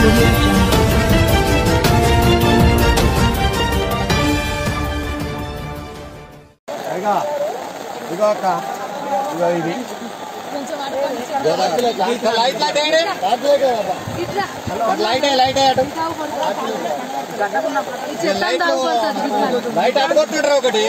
ఒకటి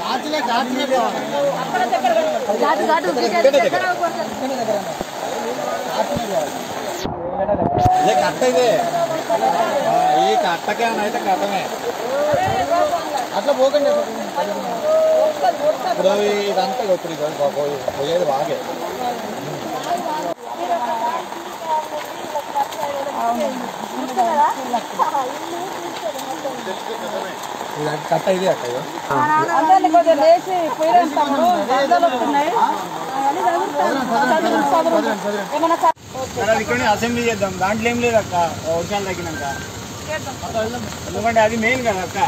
కట్ట ఇదే ఈ కట్టకే అయితే కట్టమే అట్లా పోకండి ఇప్పుడు ఇదంతా ఇప్పుడు పోయేది బాగే కట్ట ఇది అందరినీ కొద్దిగా లేచి పోయినంతప్పుడు వరదలు వస్తున్నాయి. ఇక్కడ అసెంబ్లీ చేద్దాం, దాంట్లో ఏం లేదు అక్క వర్షాలు తగ్గినాక, ఎందుకంటే అది మెయిన్ కదా అక్క.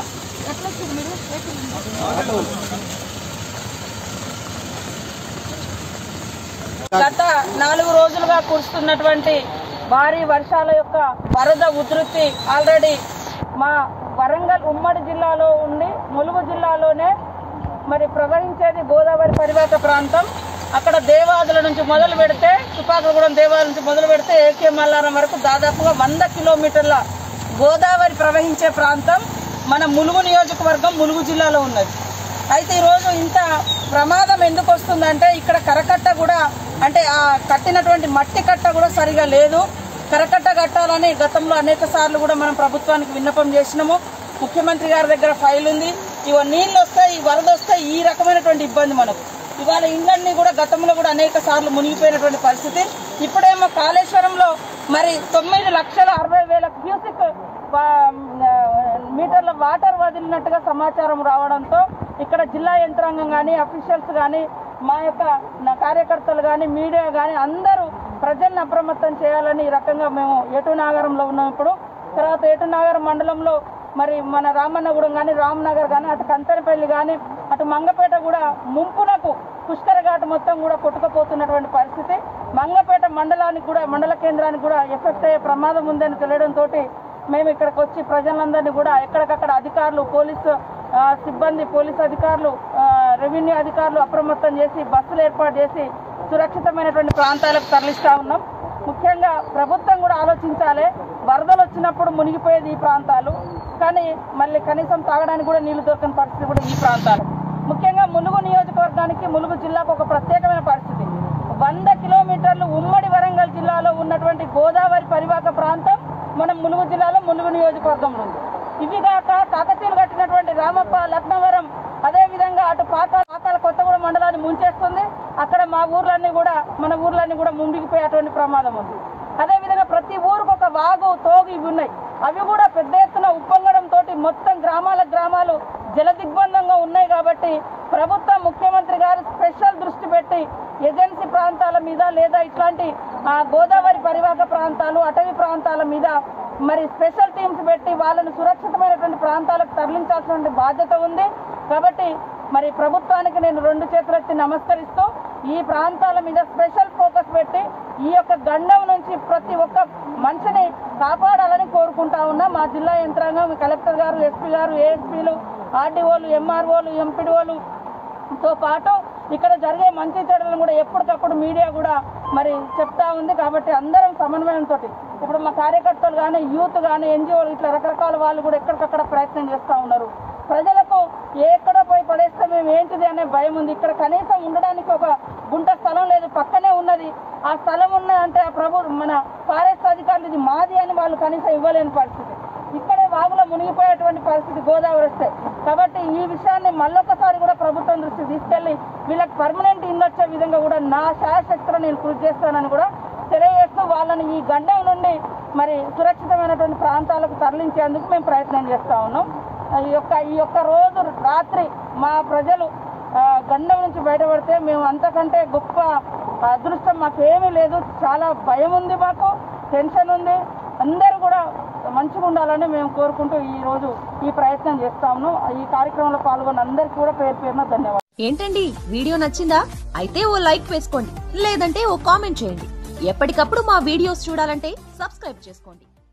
గత 4 రోజులుగా కురుస్తున్నటువంటి భారీ వర్షాల యొక్క వరద ఉధృతి ఆల్రెడీ మా వరంగల్ ఉమ్మడి జిల్లాలో ఉండి ములుగు జిల్లాలోనే మరి ప్రవహించేది గోదావరి పరివాహక ప్రాంతం. అక్కడ దేవాదుల నుంచి మొదలు పెడితే తుపాకులగూడెం దేవాదుల నుంచి మొదలు పెడితే ఏకే మల్లారం వరకు దాదాపుగా 100 కిలోమీటర్ల గోదావరి ప్రవహించే ప్రాంతం మన ములుగు నియోజకవర్గం ములుగు జిల్లాలో ఉన్నది. అయితే ఈరోజు ఇంత ప్రమాదం ఎందుకు వస్తుందంటే ఇక్కడ కరకట్ట కూడా అంటే ఆ కట్టినటువంటి మట్టి కట్ట కూడా సరిగా లేదు. కరకట్ట కట్టాలని గతంలో అనేక సార్లు కూడా మనం ప్రభుత్వానికి విన్నపం చేసినాము. ముఖ్యమంత్రి గారి దగ్గర ఫైల్ ఉంది. ఇవ నీళ్ళు వస్తాయి, ఈ వరద వస్తాయి, ఈ రకమైనటువంటి ఇబ్బంది మనకు. ఇవాళ ఇండ్లన్నీ కూడా గతంలో కూడా అనేక సార్లు మునిగిపోయినటువంటి పరిస్థితి. ఇప్పుడేమో కాళేశ్వరంలో మరి 9,60,000 క్యూసిక్ మీటర్ల వాటర్ వదిలినట్టుగా సమాచారం రావడంతో ఇక్కడ జిల్లా యంత్రాంగం కానీ అఫీషియల్స్ కానీ మా యొక్క కార్యకర్తలు కానీ మీడియా కానీ అందరూ ప్రజలను అప్రమత్తం చేయాలని ఈ రకంగా మేము ఏటునాగరంలో ఉన్నాం. ఇప్పుడు తర్వాత ఏటునాగరం మండలంలో మరి మన రామన్నగూడెం కానీ రామ్నగర్ కానీ అటు కంతనపల్లి కానీ అటు మంగపేట కూడా ముంపునకు పుష్కరఘాట్ మొత్తం కూడా కొట్టుకుపోతున్నటువంటి పరిస్థితి. మంగపేట మండలానికి కూడా మండల కేంద్రానికి కూడా ఎఫెక్ట్ అయ్యే ప్రమాదం ఉందని తెలియడంతో మేము ఇక్కడికి వచ్చి ప్రజలందరినీ కూడా ఎక్కడికక్కడ అధికారులు పోలీసు సిబ్బంది పోలీసు అధికారులు రెవెన్యూ అధికారులు అప్రమత్తం చేసి బస్సులు ఏర్పాటు చేసి సురక్షితమైనటువంటి ప్రాంతాలకు తరలిస్తా ఉన్నాం. ముఖ్యంగా ప్రభుత్వం కూడా ఆలోచించాలి. వరదలు వచ్చినప్పుడు మునిగిపోయేది ఈ ప్రాంతాలు, కానీ మళ్ళీ కనీసం తాగడానికి కూడా నీళ్లు దొరకని పరిస్థితి కూడా ఈ ప్రాంతాలు. ముఖ్యంగా ములుగు నియోజకవర్గానికి ములుగు జిల్లాకు ఒక ప్రత్యేకమైన పరిస్థితి. 100 కిలోమీటర్లు ఉమ్మడి వరంగల్ జిల్లాలో ఉన్నటువంటి గోదావరి పరివాహక ప్రాంతం మనం ములుగు జిల్లాలో ములుగు నియోజకవర్గంలో ఉంది. ఇవి కాక కాకతీయులు కట్టినటువంటి రామప్ప లక్నవరం అదేవిధంగా అటు పాకాల కొత్తగూడెం మండలాన్ని ముంచేస్తుంది. అక్కడ మన ఊర్లన్నీ కూడా ముంగిపోయేటువంటి ప్రమాదం ఉంది. అదేవిధంగా ప్రతి ఊరికి ఒక వాగు తోగు ఇవి ఉన్నాయి. అవి కూడా పెద్ద ఎత్తున ఉప్పొంగడంతో మొత్తం గ్రామాలు జల దిగ్బంధంగా ఉన్నాయి. కాబట్టి ప్రభుత్వం ముఖ్యమంత్రి గారు స్పెషల్ దృష్టి పెట్టి ఏజెన్సీ ప్రాంతాల మీద లేదా ఇట్లాంటి గోదావరి పరివాహక ప్రాంతాలు అటవీ ప్రాంతాల మీద మరి స్పెషల్ టీమ్స్ పెట్టి వాళ్ళని సురక్షితమైనటువంటి ప్రాంతాలకు తరలించాల్సిన బాధ్యత ఉంది. కాబట్టి మరి ప్రభుత్వానికి నేను 2 చేతులెత్తి నమస్కరిస్తూ ఈ ప్రాంతాల మీద స్పెషల్ ఫోకస్ పెట్టి ఈ యొక్క గండం నుంచి ప్రతి ఒక్క మనిషిని కాపాడాలని కోరుకుంటా ఉన్నా. మా జిల్లా యంత్రాంగం కలెక్టర్ గారు, ఎస్పీ గారు, ఏఎస్పీలు, ఆర్డీఓలు, ఎంఆర్ఓలు, ఎంపీడీఓలుతో పాటు ఇక్కడ జరిగే మంచి చెడులను కూడా ఎప్పటికప్పుడు మీడియా కూడా మరి చెప్తా ఉంది. కాబట్టి అందరం సమన్వయంతో ఇప్పుడు మా కార్యకర్తలు కానీ యూత్ కానీ ఎన్జిఓలు ఇట్లా రకరకాల వాళ్ళు కూడా ఎక్కడికక్కడ ప్రయత్నం చేస్తూ ఉన్నారు. ప్రజలకు ఎక్కడ పోయి పడేస్తే మేము ఏంటిది అనే భయం ఉంది. ఇక్కడ కనీసం ఉండడానికి ఒక గుంట స్థలం లేదు, పక్కనే ఉన్నది. ఆ స్థలం ఉన్నదంటే మన ఫారెస్ట్ అధికారులు ఇది మాది అని వాళ్ళు కనీసం ఇవ్వలేని పరిస్థితి. ఇక్కడే వాగులో మునిగిపోయేటువంటి పరిస్థితి గోదావరి వస్తే. కాబట్టి ఈ విషయాన్ని మళ్ళొకసారి కూడా ప్రభుత్వం దృష్టికి తీసుకెళ్లి వీళ్ళకి పర్మనెంట్ ఇల్లు వచ్చే విధంగా కూడా నా శాయశక్తిలో నేను కృషి చేస్తానని కూడా తెలియజేస్తూ వాళ్ళని ఈ గండం నుండి మరి సురక్షితమైనటువంటి ప్రాంతాలకు తరలించేందుకు మేము ప్రయత్నం చేస్తా ఉన్నాం. ఈ యొక్క రోజు రాత్రి మా ప్రజలు గండం నుంచి బయటపడితే మేము అంతకంటే గొప్ప అదృష్టం మాకేమీ లేదు. చాలా భయం ఉంది, మాకు టెన్షన్ ఉంది. అందరూ కూడా మంచిగా ఉండాలని మేము కోరుకుంటూ ఈ రోజు ఈ ప్రయత్నం చేస్తా ఉన్నాం. ఈ కార్యక్రమంలో పాల్గొన్న అందరికీ కూడా పేరు పేరున ధన్యవాదాలు. ఏంటండి వీడియో నచ్చిందా? అయితే ఓ లైక్ వేసుకోండి, లేదంటే ఓ కామెంట్ చేయండి. ఎప్పటికప్పుడు మా వీడియోస్ చూడాలంటే సబ్స్క్రైబ్ చేసుకోండి.